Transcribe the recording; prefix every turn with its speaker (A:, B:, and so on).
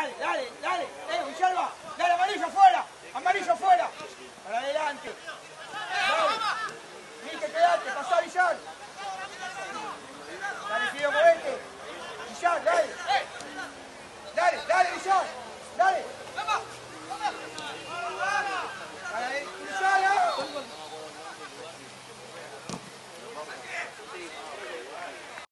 A: dale, dale, dale. Villalba, dale, amarillo fuera. Amarillo fuera. Para adelante. Dale. Viste, quedate, pasá Villar. Dale, Fío, movete. Villar, dale. Dale, dale, Villar. Dale.